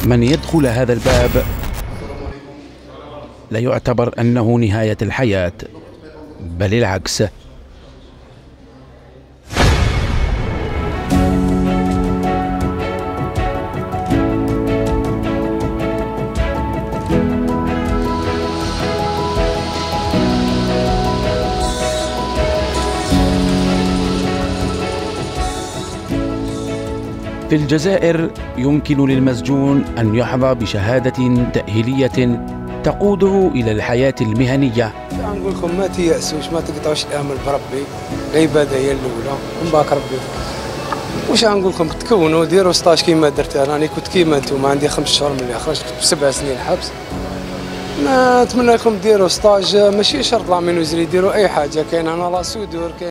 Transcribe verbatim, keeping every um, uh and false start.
من يدخل هذا الباب لا يعتبر أنه نهاية الحياة، بل العكس. في الجزائر يمكن للمسجون أن يحظى بشهادة تأهيلية تقوده إلى الحياة المهنية. نقول لكم ما تيأسوش، ما تقطعوش الامل بربي، العباده هي الاولى ومن بعد ربي. واش نقول لكم، تكونوا ديروا ستاج كيما درت انا، راني كنت كيما انتم، عندي خمس شهور ملي خرجت بسبع سنين حبس. نتمنى لكم ديروا ستاج، ماشي شرط لا مينوزري، ديروا اي حاجه، كاين انا لا سودور.